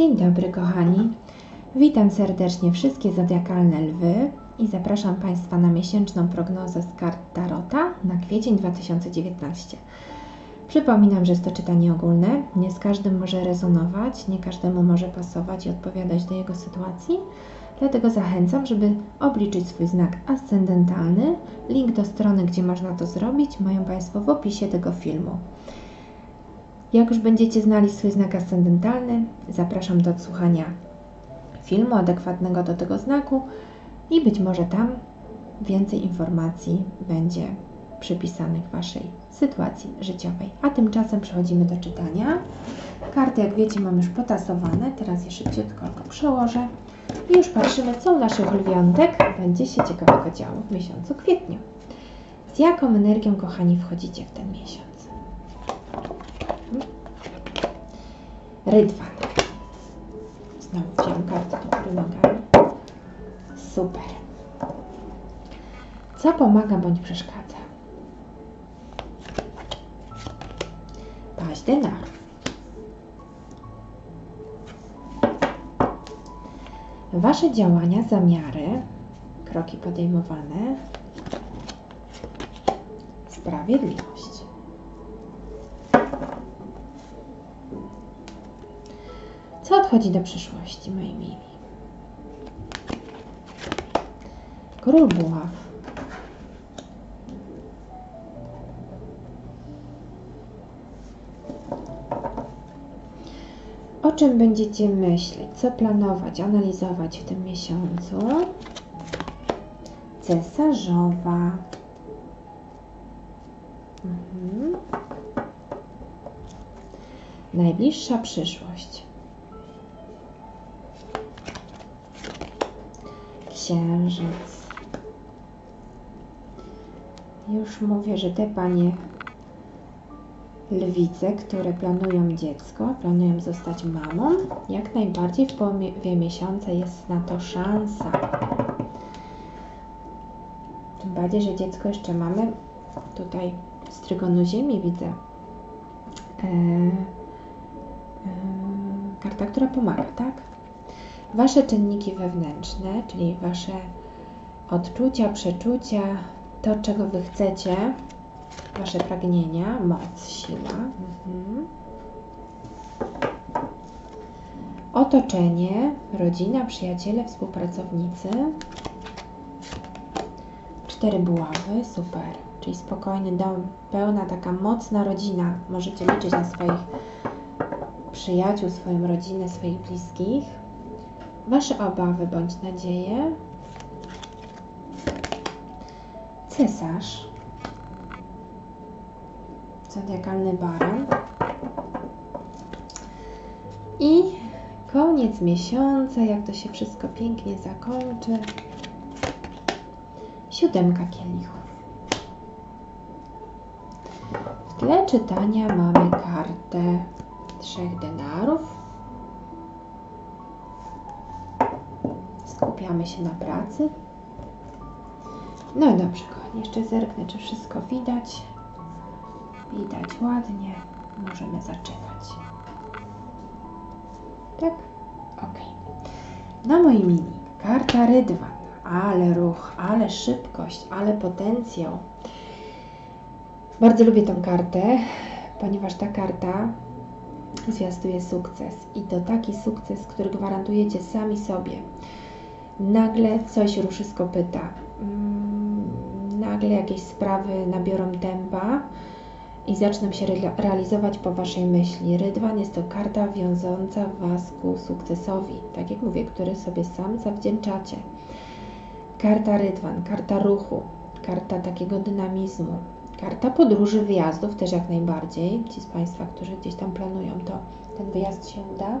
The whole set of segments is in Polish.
Dzień dobry kochani, witam serdecznie wszystkie zodiakalne lwy i zapraszam Państwa na miesięczną prognozę z kart Tarota na kwiecień 2019. Przypominam, że jest to czytanie ogólne, nie z każdym może rezonować, nie każdemu może pasować i odpowiadać do jego sytuacji, dlatego zachęcam, żeby obliczyć swój znak ascendentalny. Link do strony, gdzie można to zrobić, mają Państwo w opisie tego filmu. Jak już będziecie znali swój znak ascendentalny, zapraszam do odsłuchania filmu adekwatnego do tego znaku i być może tam więcej informacji będzie przypisanych Waszej sytuacji życiowej. A tymczasem przechodzimy do czytania. Karty, jak wiecie, mam już potasowane. Teraz je szybciutko przełożę i już patrzymy, co u naszych lwiątek będzie się ciekawego działo w miesiącu kwietniu. Z jaką energią, kochani, wchodzicie w ten miesiąc? Rydwan. Znowu wziąłem kartę do góry nogami. Super. Co pomaga bądź przeszkadza? Paź denarów. Wasze działania, zamiary, kroki podejmowane. Sprawiedliwość. Co odchodzi do przyszłości, moi mili? Król buław. O czym będziecie myśleć? Co planować, analizować w tym miesiącu? Cesarzowa. Najbliższa przyszłość. Księżyc. Już mówię, że te panie lwice, które planują dziecko, planują zostać mamą, jak najbardziej w połowie miesiąca jest na to szansa. Tym bardziej, że dziecko jeszcze mamy. Tutaj z trygonu Ziemi widzę karta, która pomaga, tak? Wasze czynniki wewnętrzne, czyli Wasze odczucia, przeczucia, to czego Wy chcecie, Wasze pragnienia, moc, siła. Otoczenie, rodzina, przyjaciele, współpracownicy. 4 buławy, super, czyli spokojny dom, pełna taka mocna rodzina. Możecie liczyć na swoich przyjaciół, swoją rodzinę, swoich bliskich. Wasze obawy bądź nadzieje. Cesarz. Zodiakalny baran. I koniec miesiąca, jak to się wszystko pięknie zakończy. 7 kielichów. W tle czytania mamy kartę 3 denarów. Skupiamy się na pracy. No i dobrze, kochani, jeszcze zerknę, czy wszystko widać. Widać ładnie. Możemy zaczynać. Tak? Ok. No moi mili, karta Rydwan. Ale ruch, ale szybkość, ale potencjał. Bardzo lubię tą kartę, ponieważ ta karta zwiastuje sukces. I to taki sukces, który gwarantujecie sami sobie. Nagle coś ruszy z kopyta. Nagle jakieś sprawy nabiorą tempa i zaczną się realizować po Waszej myśli. Rydwan jest to karta wiążąca Was ku sukcesowi, tak jak mówię, który sobie sam zawdzięczacie. Karta Rydwan, karta ruchu, karta takiego dynamizmu, karta podróży, wyjazdów też jak najbardziej. Ci z Państwa, którzy gdzieś tam planują, to ten wyjazd się uda.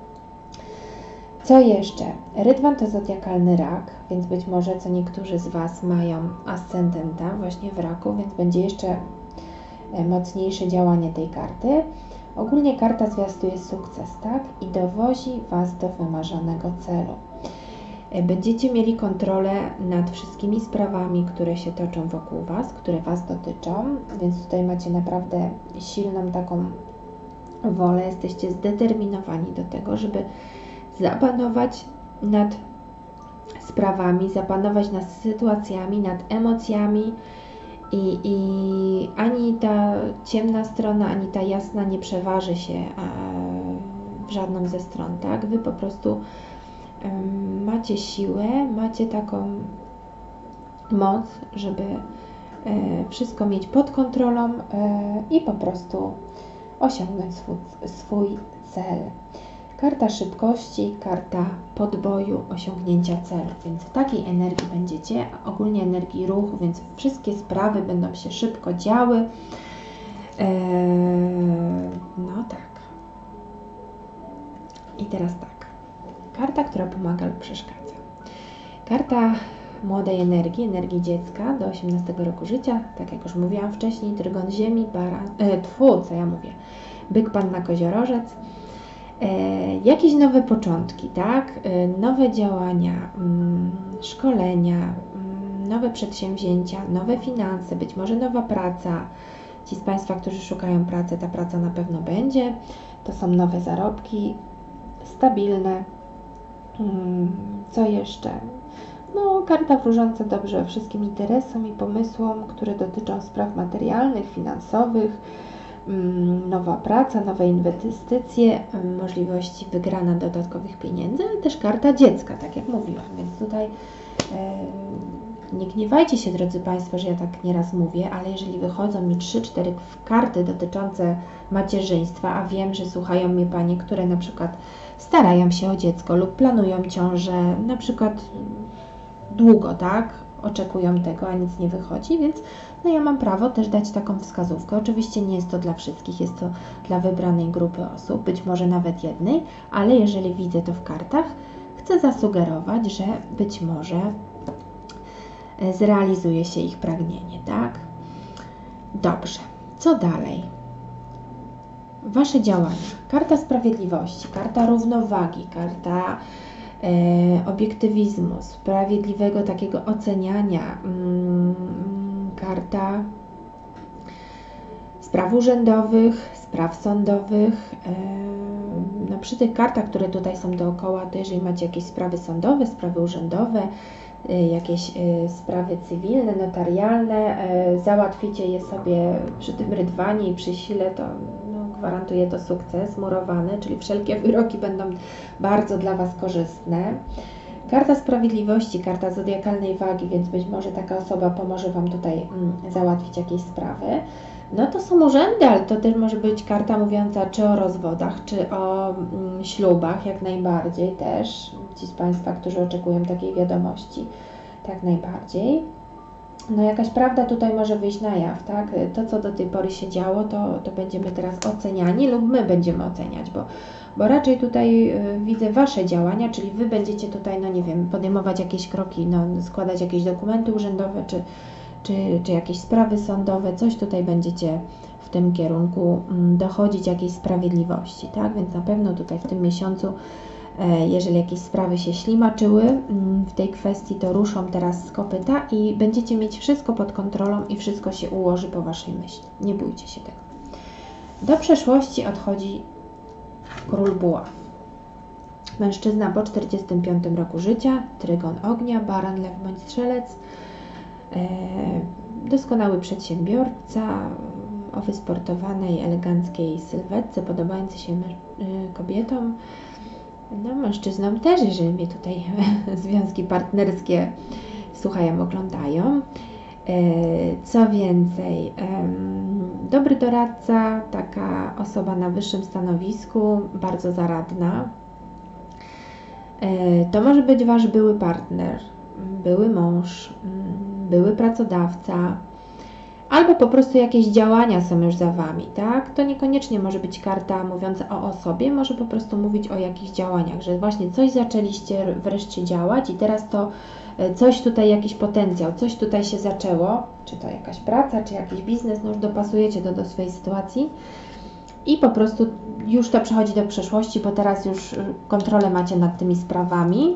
Co jeszcze? Rydwan to zodiakalny rak, więc być może co niektórzy z Was mają ascendenta właśnie w raku, więc będzie jeszcze mocniejsze działanie tej karty. Ogólnie karta zwiastuje sukces, tak? I dowozi Was do wymarzonego celu. Będziecie mieli kontrolę nad wszystkimi sprawami, które się toczą wokół Was, które Was dotyczą, więc tutaj macie naprawdę silną taką wolę, jesteście zdeterminowani do tego, żeby zapanować nad sprawami, zapanować nad sytuacjami, nad emocjami i ani ta ciemna strona, ani ta jasna nie przeważy się w żadną ze stron, tak? Wy po prostu macie siłę, macie taką moc, żeby wszystko mieć pod kontrolą i po prostu osiągnąć swój cel. Karta szybkości, karta podboju, osiągnięcia celu, więc w takiej energii będziecie, ogólnie energii ruchu, więc wszystkie sprawy będą się szybko działy. No tak. I teraz tak. Karta, która pomaga lub przeszkadza. Karta młodej energii, energii dziecka do 18 roku życia, tak jak już mówiłam wcześniej, trygon ziemi, byk, panna, koziorożec. Jakieś nowe początki, tak? Nowe działania, szkolenia, nowe przedsięwzięcia, nowe finanse, być może nowa praca. Ci z Państwa, którzy szukają pracy, ta praca na pewno będzie. To są nowe zarobki, stabilne. Co jeszcze? No, karta wróżąca dobrze wszystkim interesom i pomysłom, które dotyczą spraw materialnych, finansowych, nowa praca, nowe inwestycje, możliwości wygrania dodatkowych pieniędzy, ale też karta dziecka, tak jak mówiłam, więc tutaj nie gniewajcie się, drodzy Państwo, że ja tak nieraz mówię, ale jeżeli wychodzą mi 3-4 karty dotyczące macierzyństwa, a wiem, że słuchają mnie Panie, które na przykład starają się o dziecko lub planują ciążę, na przykład długo, tak, oczekują tego, a nic nie wychodzi, więc no ja mam prawo też dać taką wskazówkę. Oczywiście nie jest to dla wszystkich, jest to dla wybranej grupy osób, być może nawet jednej, ale jeżeli widzę to w kartach, chcę zasugerować, że być może zrealizuje się ich pragnienie, tak? Dobrze, co dalej? Wasze działania. Karta sprawiedliwości, karta równowagi, karta obiektywizmu, sprawiedliwego takiego oceniania, karta spraw urzędowych, spraw sądowych. No przy tych kartach, które tutaj są dookoła, to jeżeli macie jakieś sprawy sądowe, sprawy urzędowe, jakieś sprawy cywilne, notarialne, załatwicie je sobie przy tym rydwanie i przy sile, to gwarantuje to sukces murowany, czyli wszelkie wyroki będą bardzo dla Was korzystne. Karta sprawiedliwości, karta zodiakalnej wagi, więc być może taka osoba pomoże Wam tutaj załatwić jakieś sprawy. No to są urzędy, ale to też może być karta mówiąca czy o rozwodach, czy o ślubach, jak najbardziej też. Ci z Państwa, którzy oczekują takiej wiadomości, tak najbardziej. No jakaś prawda tutaj może wyjść na jaw, tak? To, co do tej pory się działo, to będziemy teraz oceniani lub my będziemy oceniać, bo raczej tutaj widzę Wasze działania, czyli Wy będziecie tutaj, no nie wiem, podejmować jakieś kroki, no składać jakieś dokumenty urzędowe, czy jakieś sprawy sądowe, coś tutaj będziecie w tym kierunku dochodzić jakiejś sprawiedliwości, tak? Więc na pewno tutaj w tym miesiącu, jeżeli jakieś sprawy się ślimaczyły w tej kwestii, to ruszą teraz z kopyta i będziecie mieć wszystko pod kontrolą i wszystko się ułoży po Waszej myśli. Nie bójcie się tego. Do przeszłości odchodzi Król Buław. Mężczyzna po 45 roku życia, trygon ognia, baran, lew bądź strzelec, doskonały przedsiębiorca o wysportowanej, eleganckiej sylwetce, podobający się kobietom, no mężczyznom też, jeżeli mnie tutaj związki partnerskie słuchają, oglądają. Co więcej, dobry doradca, taka osoba na wyższym stanowisku, bardzo zaradna. To może być Wasz były partner, były mąż, były pracodawca, albo po prostu jakieś działania są już za Wami, tak? To niekoniecznie może być karta mówiąca o osobie, może po prostu mówić o jakichś działaniach, że właśnie coś zaczęliście wreszcie działać i teraz to coś tutaj, jakiś potencjał, coś tutaj się zaczęło, czy to jakaś praca, czy jakiś biznes, no już dopasujecie do swojej sytuacji i po prostu już to przechodzi do przeszłości, bo teraz już kontrolę macie nad tymi sprawami.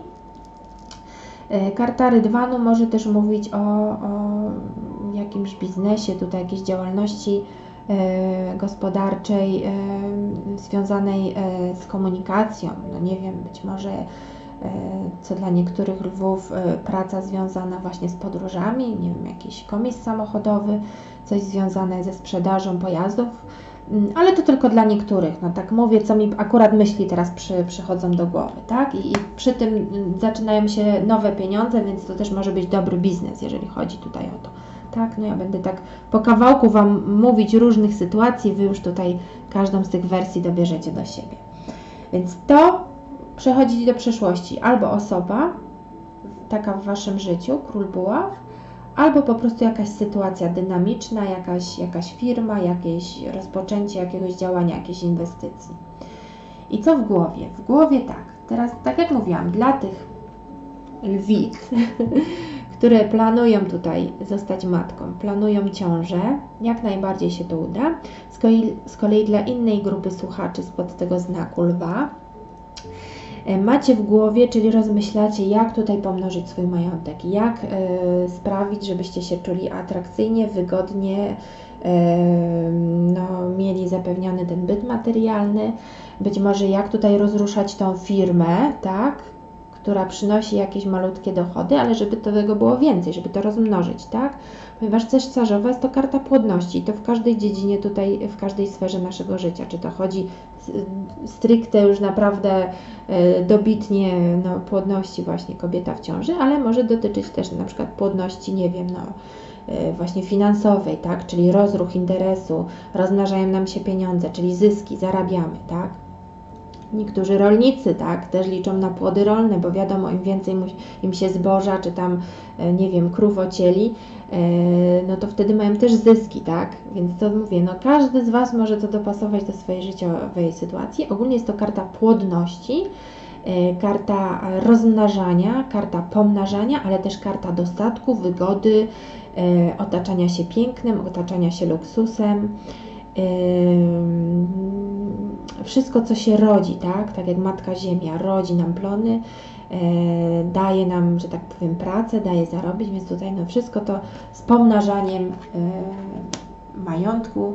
Karta rydwanu może też mówić o jakimś biznesie, tutaj jakiejś działalności gospodarczej związanej z komunikacją. No nie wiem, być może co dla niektórych lwów praca związana właśnie z podróżami, nie wiem, jakiś komis samochodowy, coś związane ze sprzedażą pojazdów, ale to tylko dla niektórych. No tak mówię, co mi akurat myśli teraz przychodzą do głowy, tak? I przy tym zaczynają się nowe pieniądze, więc to też może być dobry biznes, jeżeli chodzi tutaj o to. Tak, no ja będę tak po kawałku Wam mówić różnych sytuacji, Wy już tutaj każdą z tych wersji dobierzecie do siebie. Więc to przechodzi do przeszłości. Albo osoba, taka w Waszym życiu, król buław, albo po prostu jakaś sytuacja dynamiczna, jakaś firma, jakieś rozpoczęcie jakiegoś działania, jakiejś inwestycji. I co w głowie? W głowie tak. Teraz, tak jak mówiłam, dla tych lwic, które planują tutaj zostać matką, planują ciążę, jak najbardziej się to uda. Z kolei dla innej grupy słuchaczy spod tego znaku lwa, macie w głowie, czyli rozmyślacie, jak tutaj pomnożyć swój majątek, jak sprawić, żebyście się czuli atrakcyjnie, wygodnie, mieli zapewniony ten byt materialny, być może jak tutaj rozruszać tą firmę, tak, która przynosi jakieś malutkie dochody, ale żeby tego było więcej, żeby to rozmnożyć, tak? Ponieważ cesarzowa jest to karta płodności i to w każdej dziedzinie tutaj, w każdej sferze naszego życia, czy to chodzi stricte już naprawdę dobitnie płodności właśnie kobieta w ciąży, ale może dotyczyć też na przykład płodności, nie wiem, właśnie finansowej, tak? Czyli rozruch interesu, rozmnażają nam się pieniądze, czyli zyski, zarabiamy, tak? Niektórzy rolnicy, tak, też liczą na płody rolne, bo wiadomo, im więcej im się zboża, czy tam, nie wiem, krów ocieli, no to wtedy mają też zyski, tak, więc to mówię, no każdy z Was może to dopasować do swojej życiowej sytuacji. Ogólnie jest to karta płodności, karta rozmnażania, karta pomnażania, ale też karta dostatku, wygody, otaczania się pięknem, otaczania się luksusem, wszystko, co się rodzi, tak? Tak jak Matka Ziemia rodzi nam plony, daje nam, że tak powiem, pracę, daje zarobić, więc tutaj no wszystko to z pomnażaniem majątku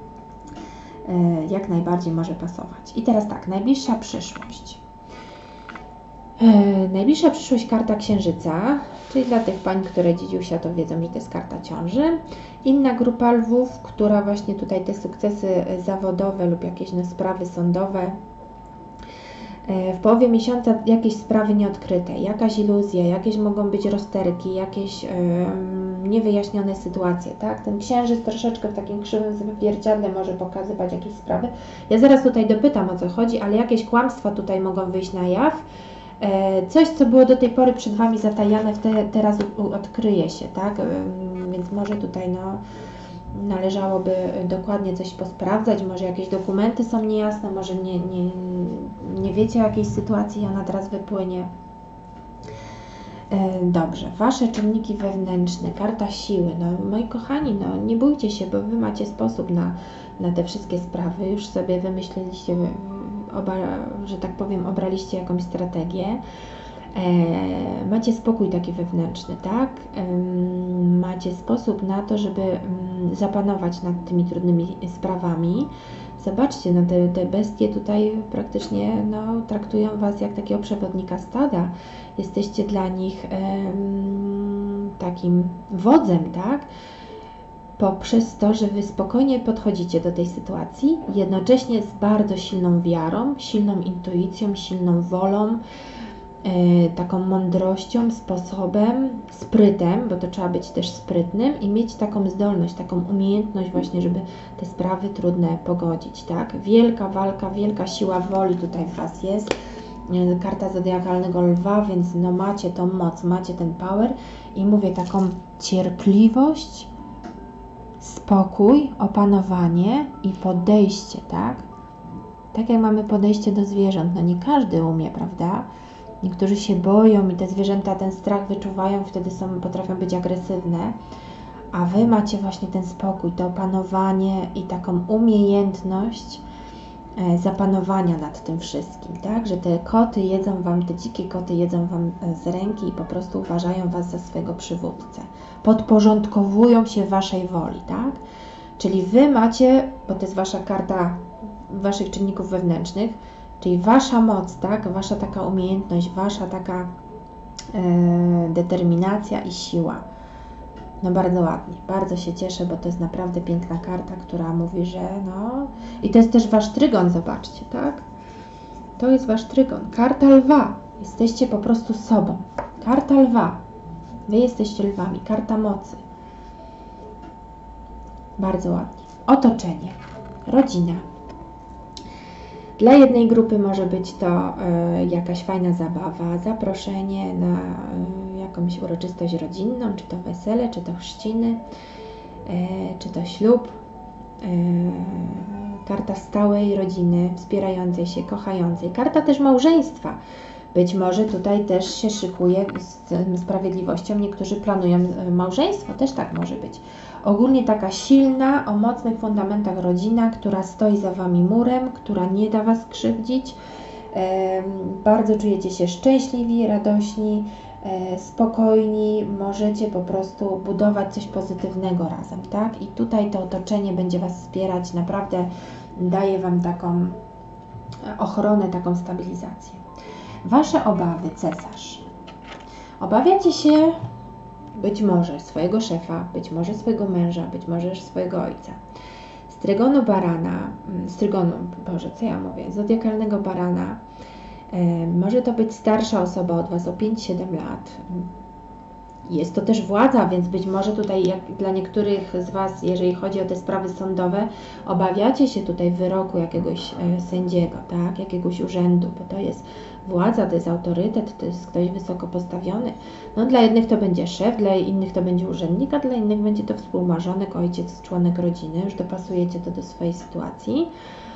jak najbardziej może pasować. I teraz tak, najbliższa przyszłość. Najbliższa przyszłość karta Księżyca, czyli dla tych pań, które dziedziusia, to wiedzą, że to jest karta ciąży. Inna grupa lwów, która właśnie tutaj te sukcesy zawodowe lub jakieś sprawy sądowe. W połowie miesiąca jakieś sprawy nieodkryte, jakaś iluzja, jakieś mogą być rozterki, jakieś niewyjaśnione sytuacje, tak? Ten księżyc troszeczkę w takim krzywym zwierciadle może pokazywać jakieś sprawy. Ja zaraz tutaj dopytam, o co chodzi, ale jakieś kłamstwa tutaj mogą wyjść na jaw. Coś, co było do tej pory przed Wami zatajane, teraz odkryje się, tak? Więc może tutaj należałoby dokładnie coś posprawdzać, może jakieś dokumenty są niejasne, może nie wiecie o jakiejś sytuacji i ona teraz wypłynie. Dobrze, Wasze czynniki wewnętrzne, karta siły. No, moi kochani, nie bójcie się, bo Wy macie sposób na te wszystkie sprawy. Już sobie wymyśliliście, że tak powiem, obraliście jakąś strategię. Macie spokój taki wewnętrzny, tak? Macie sposób na to, żeby zapanować nad tymi trudnymi sprawami. Zobaczcie, te bestie tutaj praktycznie traktują Was jak takiego przewodnika stada. Jesteście dla nich takim wodzem, tak? Poprzez to, że Wy spokojnie podchodzicie do tej sytuacji, jednocześnie z bardzo silną wiarą, silną intuicją, silną wolą, taką mądrością, sposobem, sprytem, bo to trzeba być też sprytnym i mieć taką zdolność, taką umiejętność właśnie, żeby te sprawy trudne pogodzić, tak? Wielka walka, wielka siła woli tutaj w Was jest. Karta zodiakalnego lwa, więc macie tą moc, macie ten power i mówię taką cierpliwość, spokój, opanowanie i podejście, tak? Tak jak mamy podejście do zwierząt, nie każdy umie, prawda? Niektórzy się boją i te zwierzęta ten strach wyczuwają, wtedy potrafią być agresywne, a Wy macie właśnie ten spokój, to opanowanie i taką umiejętność zapanowania nad tym wszystkim, tak? Że te koty jedzą Wam, te dzikie koty jedzą Wam z ręki i po prostu uważają Was za swego przywódcę. Podporządkowują się Waszej woli, tak? Czyli Wy macie, bo to jest Wasza karta Waszych czynników wewnętrznych, czyli Wasza moc, tak? Wasza taka umiejętność, Wasza taka determinacja i siła. No bardzo ładnie, bardzo się cieszę, bo to jest naprawdę piękna karta, która mówi, że no... I to jest też Wasz trygon, zobaczcie, tak? To jest Wasz trygon. Karta lwa. Jesteście po prostu sobą. Karta lwa. Wy jesteście lwami. Karta mocy. Bardzo ładnie. Otoczenie. Rodzina. Dla jednej grupy może być to jakaś fajna zabawa, zaproszenie na jakąś uroczystość rodzinną, czy to wesele, czy to chrzciny, czy to ślub. Karta stałej rodziny, wspierającej się, kochającej. Karta też małżeństwa. Być może tutaj też się szykuje z sprawiedliwością. Niektórzy planują małżeństwo, też tak może być. Ogólnie taka silna, o mocnych fundamentach rodzina, która stoi za Wami murem, która nie da Was krzywdzić. Bardzo czujecie się szczęśliwi, radośni, spokojni. Możecie po prostu budować coś pozytywnego razem, tak? I tutaj to otoczenie będzie Was wspierać, naprawdę daje Wam taką ochronę, taką stabilizację. Wasze obawy, cesarz. Obawiacie się być może swojego szefa, być może swojego męża, być może swojego ojca. Z trygonu barana, zodiakalnego barana, może to być starsza osoba od Was o 5-7 lat. Jest to też władza, więc być może tutaj dla niektórych z Was, jeżeli chodzi o te sprawy sądowe, obawiacie się tutaj wyroku jakiegoś sędziego, tak? Jakiegoś urzędu, bo to jest władza, to jest autorytet, to jest ktoś wysoko postawiony. No dla jednych to będzie szef, dla innych to będzie urzędnik, a dla innych będzie to współmarzonek, ojciec, członek rodziny. Już dopasujecie to do swojej sytuacji.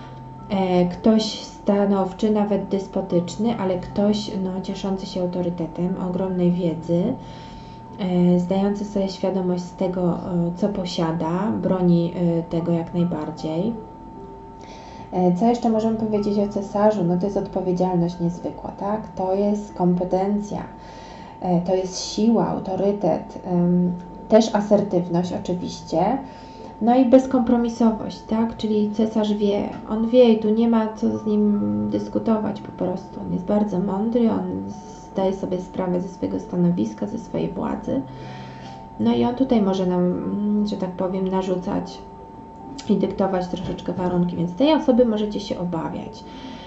Ktoś stanowczy, nawet despotyczny, ale ktoś cieszący się autorytetem, ogromnej wiedzy, zdający sobie świadomość z tego, co posiada, broni tego jak najbardziej. Co jeszcze możemy powiedzieć o cesarzu? No to jest odpowiedzialność niezwykła, tak? To jest kompetencja, to jest siła, autorytet, też asertywność oczywiście, no i bezkompromisowość, tak? Czyli cesarz wie, on wie i tu nie ma co z nim dyskutować po prostu. On jest bardzo mądry, on zdaje sobie sprawę ze swojego stanowiska, ze swojej władzy. No i on tutaj może nam, że tak powiem, narzucać i dyktować troszeczkę warunki, więc tej osoby możecie się obawiać.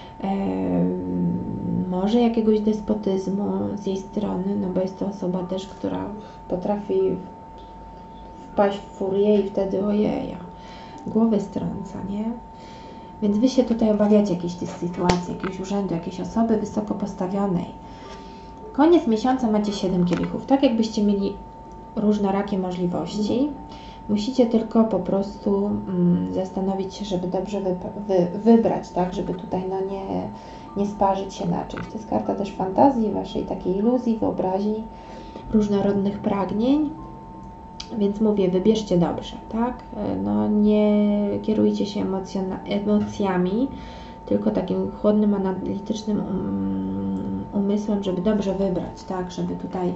Może jakiegoś despotyzmu z jej strony, no bo jest to osoba też, która potrafi wpaść w furię i wtedy ojeja, głowy strąca, nie? Więc Wy się tutaj obawiacie jakiejś tej sytuacji, jakiegoś urzędu, jakiejś osoby wysoko postawionej. Koniec miesiąca macie 7 kielichów, tak jakbyście mieli różnorakie możliwości. Musicie tylko po prostu zastanowić się, żeby dobrze wybrać, tak, żeby tutaj nie sparzyć się na czymś. To jest karta też fantazji, Waszej takiej iluzji, wyobraźni, różnorodnych pragnień. Więc mówię, wybierzcie dobrze, tak? No nie kierujcie się emocjami, tylko takim chłodnym, analitycznym umysłem, żeby dobrze wybrać, tak? Żeby tutaj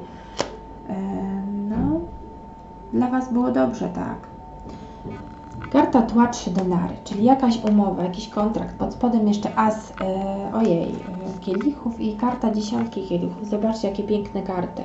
dla Was było dobrze, tak? Karta tła 3 denary, czyli jakaś umowa, jakiś kontrakt, pod spodem jeszcze as, kielichów i karta 10 kielichów. Zobaczcie, jakie piękne karty.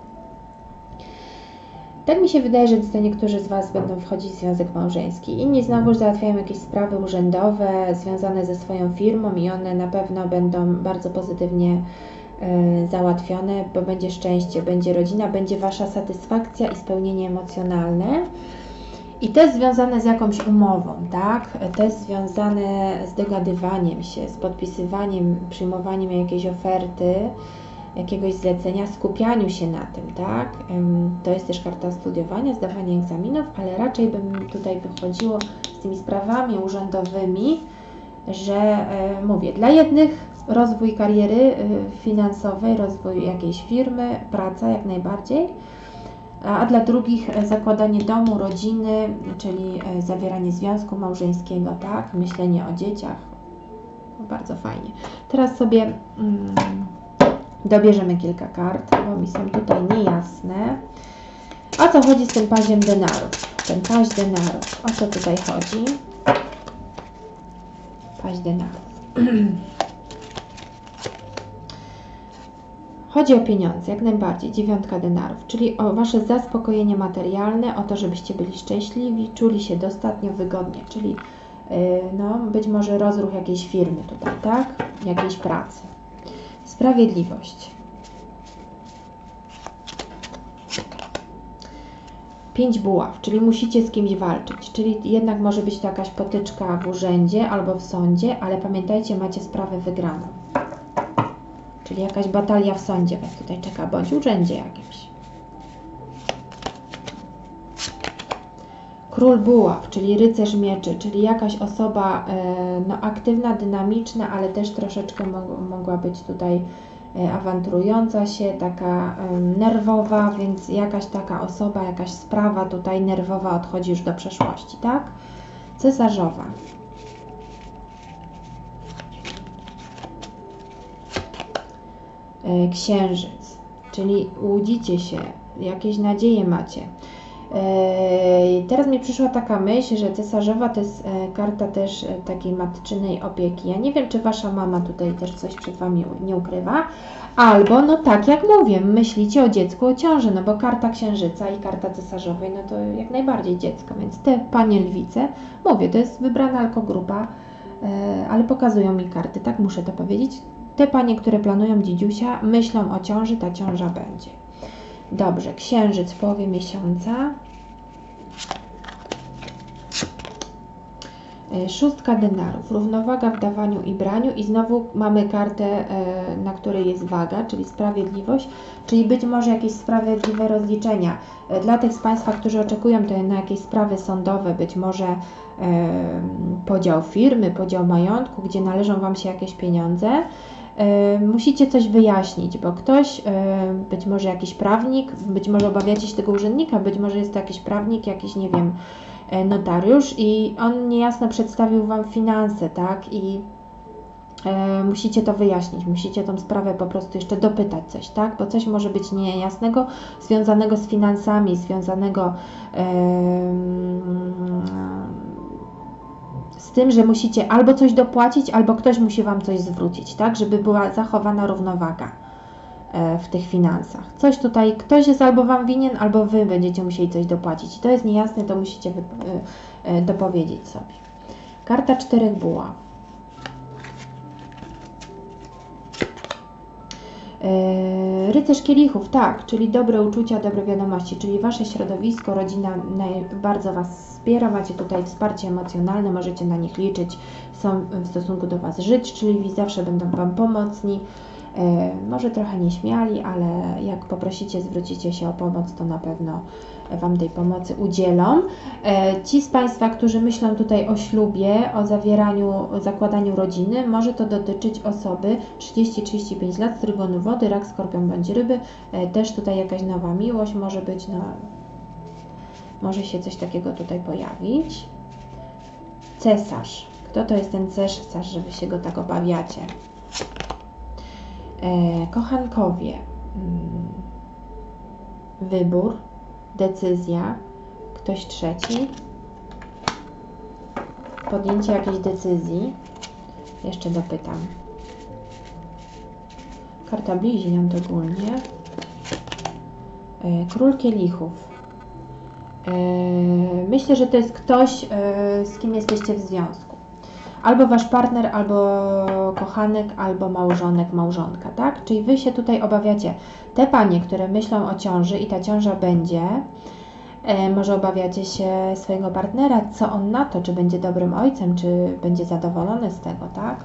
Tak mi się wydaje, że tutaj niektórzy z Was będą wchodzić w związek małżeński. Inni znowu załatwiają jakieś sprawy urzędowe związane ze swoją firmą i one na pewno będą bardzo pozytywnie załatwione, bo będzie szczęście, będzie rodzina, będzie Wasza satysfakcja i spełnienie emocjonalne. I to jest związane z jakąś umową, tak? To jest związane z dogadywaniem się, z podpisywaniem, przyjmowaniem jakiejś oferty, jakiegoś zlecenia, skupianiu się na tym, tak? To jest też karta studiowania, zdawania egzaminów, ale raczej bym tutaj wychodziło z tymi sprawami urzędowymi, że mówię, dla jednych rozwój kariery finansowej, rozwój jakiejś firmy, praca jak najbardziej, a dla drugich zakładanie domu, rodziny, czyli zawieranie związku małżeńskiego, tak? Myślenie o dzieciach. Bardzo fajnie. Teraz sobie dobierzemy kilka kart, bo mi są tutaj niejasne. O co chodzi z tym paziem denarów? Ten paź denarów. O co tutaj chodzi? Paź denarów. Chodzi o pieniądze, jak najbardziej. 9 denarów, czyli o Wasze zaspokojenie materialne, o to, żebyście byli szczęśliwi, czuli się dostatnio wygodnie, czyli no, być może rozruch jakiejś firmy tutaj, tak? Jakiejś pracy. Sprawiedliwość. 5 buław, czyli musicie z kimś walczyć, czyli jednak może być to jakaś potyczka w urzędzie albo w sądzie, ale pamiętajcie, macie sprawę wygraną. Czyli jakaś batalia w sądzie Was tutaj czeka, bądź w urzędzie jakimś. Król buław, czyli rycerz mieczy, czyli jakaś osoba no, aktywna, dynamiczna, ale też troszeczkę mogła być tutaj awanturująca się, taka nerwowa, więc jakaś taka osoba, jakaś sprawa tutaj nerwowa odchodzi już do przeszłości, tak? Cesarzowa. Księżyc, czyli łudzicie się, jakieś nadzieje macie. Teraz mi przyszła taka myśl, że cesarzowa to jest karta też takiej matczynej opieki. Ja nie wiem, czy Wasza mama tutaj też coś przed Wami nie ukrywa, albo no tak jak mówię, myślicie o dziecku, o ciąży, no bo karta księżyca i karta cesarzowej, no to jak najbardziej dziecko, więc te panie lwice, mówię, to jest wybrana tylko grupa, ale pokazują mi karty, tak muszę to powiedzieć. Te panie, które planują dziedziusia, myślą o ciąży, ta ciąża będzie. Dobrze, księżyc w połowie miesiąca. 6 denarów, równowaga w dawaniu i braniu i znowu mamy kartę, na której jest waga, czyli sprawiedliwość, czyli być może jakieś sprawiedliwe rozliczenia. Dla tych z Państwa, którzy oczekują na jakieś sprawy sądowe, być może podział firmy, podział majątku, gdzie należą Wam się jakieś pieniądze, musicie coś wyjaśnić, bo ktoś, być może jakiś prawnik, być może obawiacie się tego urzędnika, być może jest to jakiś prawnik, jakiś, nie wiem, notariusz i on niejasno przedstawił Wam finanse, tak? I musicie to wyjaśnić, musicie tą sprawę po prostu jeszcze dopytać coś, tak? Bo coś może być niejasnego, związanego z finansami, związanego z tym, że musicie albo coś dopłacić, albo ktoś musi Wam coś zwrócić, tak? Żeby była zachowana równowaga w tych finansach. Coś tutaj, ktoś jest albo Wam winien, albo Wy będziecie musieli coś dopłacić. I to jest niejasne, to musicie dopowiedzieć sobie. Karta 4 buław. Rycerz kielichów, tak, czyli dobre uczucia, dobre wiadomości, czyli Wasze środowisko, rodzina bardzo Was wspiera, macie tutaj wsparcie emocjonalne, możecie na nich liczyć, są w stosunku do Was żyć, czyli zawsze będą Wam pomocni, może trochę nieśmiali, ale jak poprosicie, zwrócicie się o pomoc, to na pewno Wam tej pomocy udzielą. Ci z Państwa, którzy myślą tutaj o ślubie, o zakładaniu rodziny, może to dotyczyć osoby 30-35 lat z trygonu wody, rak, skorpion bądź ryby. Też tutaj jakaś nowa miłość może być, no, może się coś takiego tutaj pojawić. Cesarz. Kto to jest ten cesarz, że Wy się go tak obawiacie? Kochankowie. Wybór, decyzja, ktoś trzeci, podjęcie jakiejś decyzji. Jeszcze dopytam. Karta bliźniąt ogólnie. Król kielichów. Myślę, że to jest ktoś, z kim jesteście w związku. Albo Wasz partner, albo kochanek, albo małżonek, małżonka, tak? Czyli Wy się tutaj obawiacie. Te panie, które myślą o ciąży i ta ciąża będzie, może obawiacie się swojego partnera, co on na to, czy będzie dobrym ojcem, czy będzie zadowolony z tego, tak?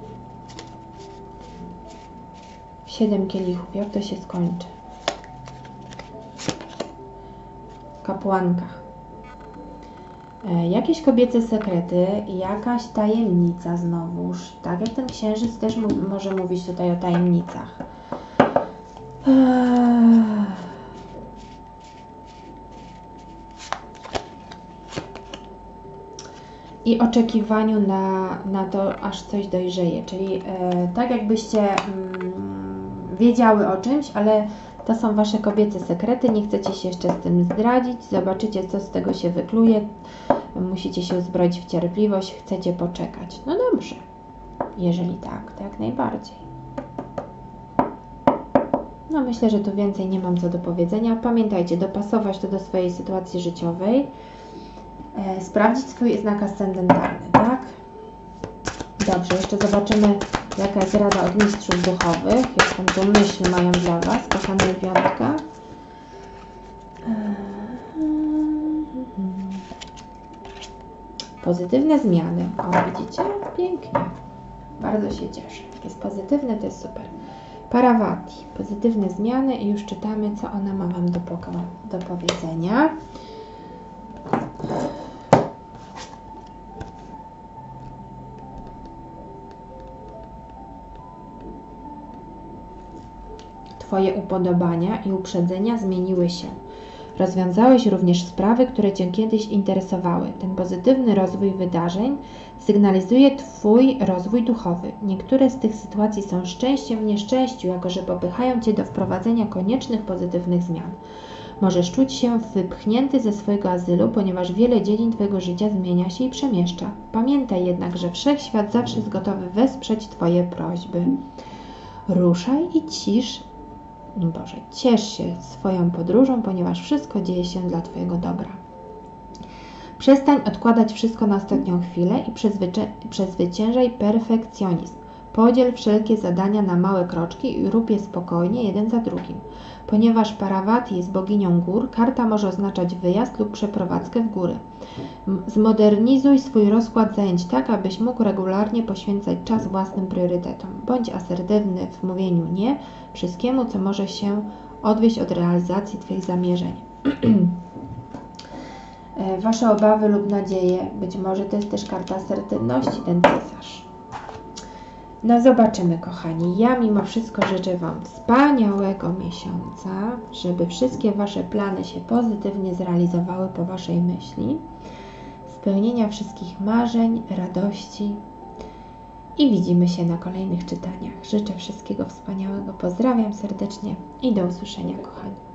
7 kielichów, jak to się skończy? Kapłanka. Jakieś kobiece sekrety, jakaś tajemnica znowuż, tak jak ten księżyc też może mówić tutaj o tajemnicach. I oczekiwaniu na to, aż coś dojrzeje, czyli tak jakbyście wiedziały o czymś, ale To są Wasze kobiece sekrety, nie chcecie się jeszcze z tym zdradzić, zobaczycie, co z tego się wykluje. Musicie się uzbroić w cierpliwość, chcecie poczekać. No dobrze, jeżeli tak, to jak najbardziej. No myślę, że tu więcej nie mam co do powiedzenia. Pamiętajcie, dopasować to do swojej sytuacji życiowej. Sprawdzić swój znak ascendentalny, tak? Dobrze, jeszcze zobaczymy, jaka jest rada od mistrzów duchowych. Jaką tu myśl mają dla Was, kochane lwiątka. Pozytywne zmiany. O, widzicie? Pięknie. Bardzo się cieszę. Jak jest pozytywne, to jest super. Parawati. Pozytywne zmiany i już czytamy, co ona ma Wam do powiedzenia. Twoje upodobania i uprzedzenia zmieniły się. Rozwiązałeś również sprawy, które Cię kiedyś interesowały. Ten pozytywny rozwój wydarzeń sygnalizuje Twój rozwój duchowy. Niektóre z tych sytuacji są szczęściem w nieszczęściu, jako że popychają Cię do wprowadzenia koniecznych pozytywnych zmian. Możesz czuć się wypchnięty ze swojego azylu, ponieważ wiele dziedzin Twojego życia zmienia się i przemieszcza. Pamiętaj jednak, że Wszechświat zawsze jest gotowy wesprzeć Twoje prośby. Ruszaj i ciesz się swoją podróżą, ponieważ wszystko dzieje się dla Twojego dobra. Przestań odkładać wszystko na ostatnią chwilę i przezwyciężaj perfekcjonizm. Podziel wszelkie zadania na małe kroczki i rób je spokojnie, jeden za drugim. Ponieważ Parawati jest boginią gór, karta może oznaczać wyjazd lub przeprowadzkę w góry. Zmodernizuj swój rozkład zajęć tak, abyś mógł regularnie poświęcać czas własnym priorytetom. Bądź asertywny w mówieniu nie wszystkiemu, co może się odwieść od realizacji Twoich zamierzeń. Wasze obawy lub nadzieje, być może to jest też karta asertywności, ten cesarz. No zobaczymy, kochani. Ja mimo wszystko życzę Wam wspaniałego miesiąca, żeby wszystkie Wasze plany się pozytywnie zrealizowały po Waszej myśli, spełnienia wszystkich marzeń, radości i widzimy się na kolejnych czytaniach. Życzę wszystkiego wspaniałego, pozdrawiam serdecznie i do usłyszenia, kochani.